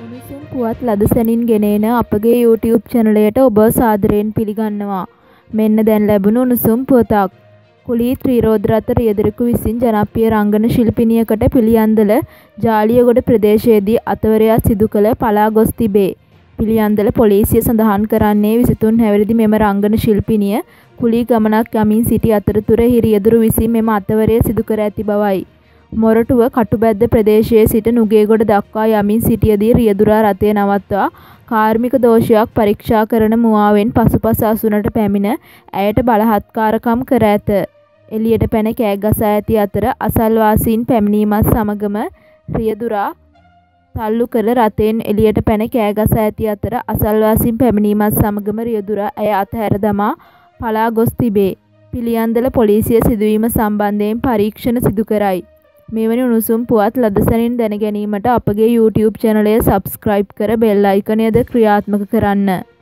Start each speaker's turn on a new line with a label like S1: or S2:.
S1: උණුසුම් පුවත් ලදසැනින් ගෙනෙන අපගේ YouTube චැනලයට ඔබ සාදරයෙන් පිළිගන්නවා. මෙන්න දැන් ලැබුණු උණුසුම් පුවතක්. කුලී ත්‍රිරෝද්‍රත රියදුරෙකු විසින් ජනප්‍රිය රංගන ශිල්පිනියකට පිළියන්දල ජාලියගොඩ ප්‍රදේශයේදී අතවරයක් සිදු කළ පලා ගොස් තිබේ. පිළියන්දල පොලිසිය සඳහන් කරන්නේ 23 හැවිරිදි මෙම රංගන ශිල්පිනිය කුලී ගමනක් යමින් සිටි අතරතුර රියදුරු විසින් මෙම අතවරය සිදු කර ඇති බවයි. මොරටුව කටුබැද්ද ප්‍රදේශයේ සිට නුගේගොඩ දක්වා යමින් සිටියදී රියදුරා රථය නවත්වා කාර්මික දෝෂයක් පරීක්ෂා කරන මුවාවෙන් පසුපස අසුනට පැමිණ ඇයට බලහත්කාරකම් කර ඇත. එළියට පැන කෑ ගසා ඇති අතර අසල්වාසීන් පැමිණීමත් සමගම රියදුරා තල්ලු කර රථයෙන් එළියට පැන කෑ ගසා ඇති අතර අසල්වාසීන් පැමිණීමත් සමගම රියදුරා ඇය අතහැර දමා පලා ගොස් තිබේ. පිළියන්දල පොලිසිය සිදුවීම සම්බන්ධයෙන් පරීක්ෂණ සිදු කරයි. මෙවැනි උණුසුම් පුවත් ලදසැනින් දැන ගැනීමට අපගේ YouTube චැනලය සබ්ස්ක්‍රයිබ් කර බෙල් අයිකනයද ක්‍රියාත්මක කරන්න.